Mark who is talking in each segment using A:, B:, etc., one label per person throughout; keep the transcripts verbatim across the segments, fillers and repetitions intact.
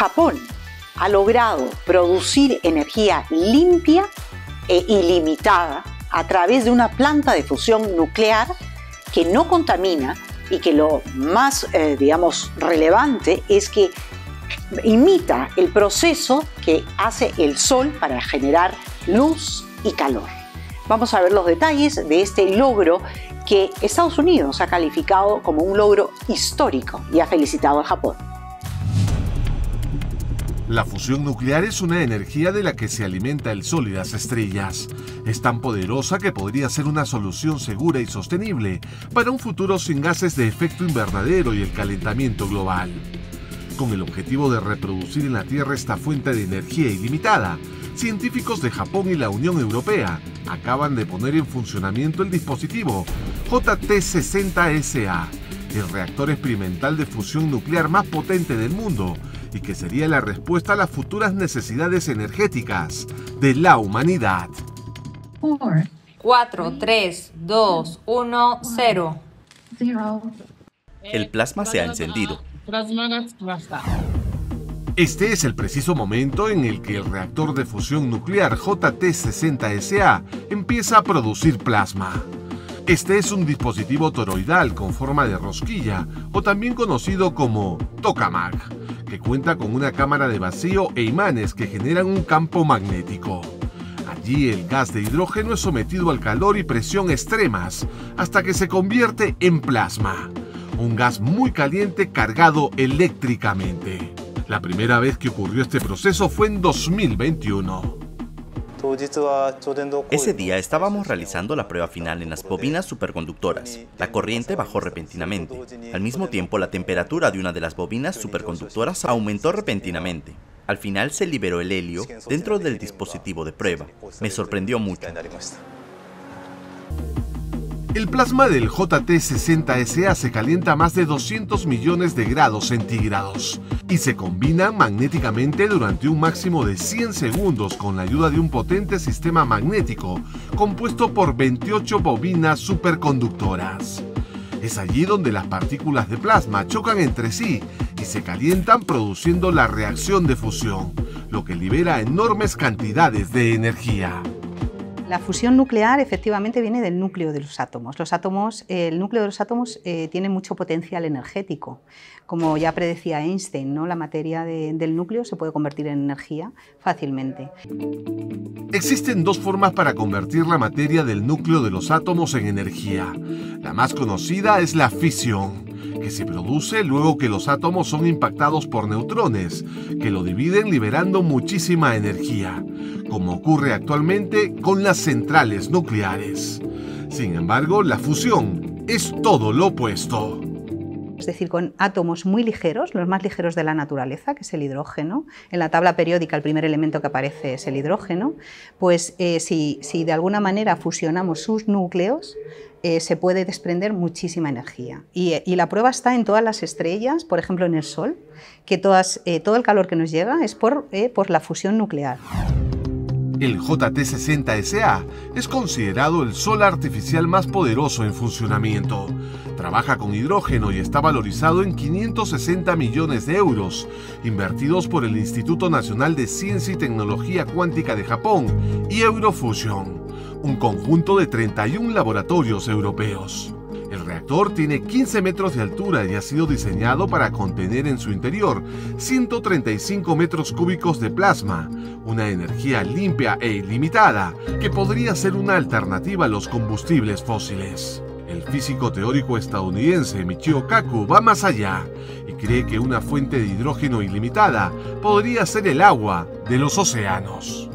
A: Japón ha logrado producir energía limpia e ilimitada a través de una planta de fusión nuclear que no contamina y que lo más, eh, digamos, relevante es que imita el proceso que hace el sol para generar luz y calor. Vamos a ver los detalles de este logro que Estados Unidos ha calificado como un logro histórico y ha felicitado al Japón.
B: La fusión nuclear es una energía de la que se alimenta el Sol y las estrellas. Es tan poderosa que podría ser una solución segura y sostenible para un futuro sin gases de efecto invernadero y el calentamiento global. Con el objetivo de reproducir en la Tierra esta fuente de energía ilimitada, científicos de Japón y la Unión Europea acaban de poner en funcionamiento el dispositivo J T sesenta S A, el reactor experimental de fusión nuclear más potente del mundo y que sería la respuesta a las futuras necesidades energéticas de la humanidad.
C: cuatro, tres, dos, uno, cero.
D: El plasma se ha encendido.
B: Este es el preciso momento en el que el reactor de fusión nuclear J T sesenta S A empieza a producir plasma. Este es un dispositivo toroidal con forma de rosquilla, o también conocido como tokamak, que cuenta con una cámara de vacío e imanes que generan un campo magnético. Allí el gas de hidrógeno es sometido al calor y presión extremas hasta que se convierte en plasma, un gas muy caliente cargado eléctricamente. La primera vez que ocurrió este proceso fue en dos mil veintiuno.
D: Ese día estábamos realizando la prueba final en las bobinas superconductoras. La corriente bajó repentinamente. Al mismo tiempo, la temperatura de una de las bobinas superconductoras aumentó repentinamente. Al final se liberó el helio dentro del dispositivo de prueba. Me sorprendió mucho.
B: El plasma del J T sesenta S A se calienta a más de doscientos millones de grados centígrados y se combinan magnéticamente durante un máximo de cien segundos con la ayuda de un potente sistema magnético compuesto por veintiocho bobinas superconductoras. Es allí donde las partículas de plasma chocan entre sí y se calientan produciendo la reacción de fusión, lo que libera enormes cantidades de energía.
E: La fusión nuclear efectivamente viene del núcleo de los átomos. Los átomos, el núcleo de los átomos eh, tiene mucho potencial energético. Como ya predecía Einstein, ¿no? La materia de, del núcleo se puede convertir en energía fácilmente.
B: Existen dos formas para convertir la materia del núcleo de los átomos en energía. La más conocida es la fisión, que se produce luego que los átomos son impactados por neutrones, que lo dividen liberando muchísima energía, como ocurre actualmente con las centrales nucleares. Sin embargo, la fusión es todo lo opuesto.
E: Es decir, con átomos muy ligeros, los más ligeros de la naturaleza, que es el hidrógeno. En la tabla periódica el primer elemento que aparece es el hidrógeno. Pues eh, si, si de alguna manera fusionamos sus núcleos, eh, se puede desprender muchísima energía. Y, y la prueba está en todas las estrellas, por ejemplo en el Sol, que todas, eh, todo el calor que nos llega es por, eh, por la fusión nuclear.
B: El J T sesenta S A es considerado el sol artificial más poderoso en funcionamiento. Trabaja con hidrógeno y está valorizado en quinientos sesenta millones de euros, invertidos por el Instituto Nacional de Ciencia y Tecnología Cuántica de Japón y Eurofusion, un conjunto de treinta y un laboratorios europeos. El reactor tiene quince metros de altura y ha sido diseñado para contener en su interior ciento treinta y cinco metros cúbicos de plasma, una energía limpia e ilimitada que podría ser una alternativa a los combustibles fósiles. El físico teórico estadounidense Michio Kaku va más allá y cree que una fuente de hidrógeno ilimitada podría ser el agua de los océanos.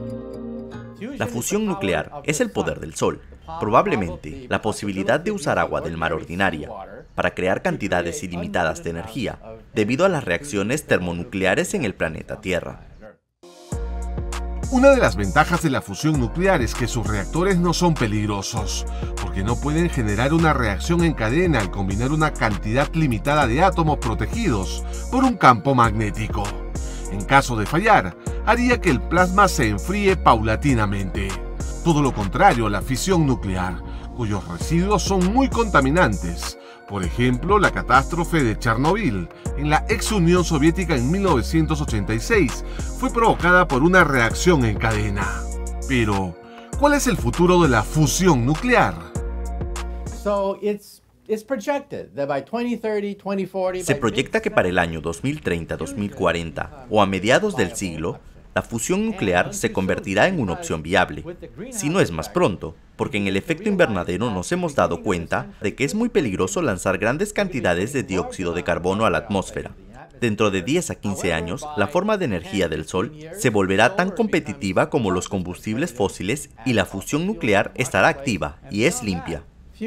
D: La fusión nuclear es el poder del Sol. Probablemente, la posibilidad de usar agua del mar ordinaria para crear cantidades ilimitadas de energía debido a las reacciones termonucleares en el planeta Tierra.
B: Una de las ventajas de la fusión nuclear es que sus reactores no son peligrosos, porque no pueden generar una reacción en cadena al combinar una cantidad limitada de átomos protegidos por un campo magnético. En caso de fallar, haría que el plasma se enfríe paulatinamente. Todo lo contrario a la fisión nuclear, cuyos residuos son muy contaminantes, Por ejemplo, la catástrofe de Chernobyl en la ex Unión Soviética en mil novecientos ochenta y seis fue provocada por una reacción en cadena. Pero, ¿cuál es el futuro de la fusión nuclear?
D: Se proyecta que para el año dos mil treinta a dos mil cuarenta o a mediados del siglo, la fusión nuclear se convertirá en una opción viable, si no es más pronto, porque en el efecto invernadero nos hemos dado cuenta de que es muy peligroso lanzar grandes cantidades de dióxido de carbono a la atmósfera. Dentro de diez a quince años, la forma de energía del Sol se volverá tan competitiva como los combustibles fósiles y la fusión nuclear estará activa y es limpia.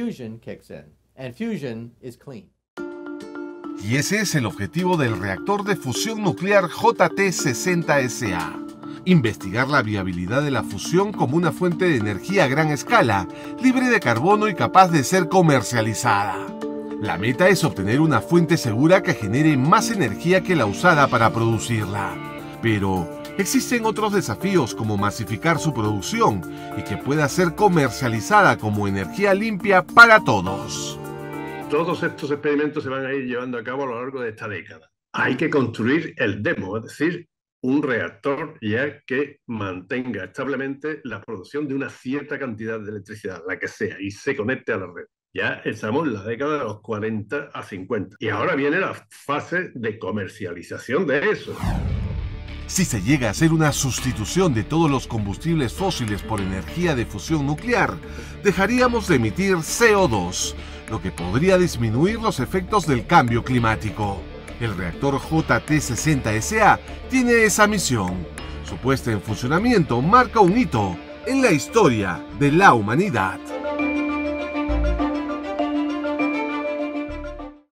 B: Y ese es el objetivo del reactor de fusión nuclear J T sesenta S A. Investigar la viabilidad de la fusión como una fuente de energía a gran escala, libre de carbono y capaz de ser comercializada. La meta es obtener una fuente segura que genere más energía que la usada para producirla. Pero existen otros desafíos como masificar su producción y que pueda ser comercializada como energía limpia para todos.
F: Todos estos experimentos se van a ir llevando a cabo a lo largo de esta década. Hay que construir el demo, es decir, un reactor ya que mantenga establemente la producción de una cierta cantidad de electricidad, la que sea, y se conecte a la red. Ya estamos en la década de los cuarenta a cincuenta. Y ahora viene la fase de comercialización de eso.
B: Si se llega a hacer una sustitución de todos los combustibles fósiles por energía de fusión nuclear, dejaríamos de emitir C O dos, lo que podría disminuir los efectos del cambio climático. El reactor J T sesenta S A tiene esa misión. Su puesta en funcionamiento marca un hito en la historia de la humanidad.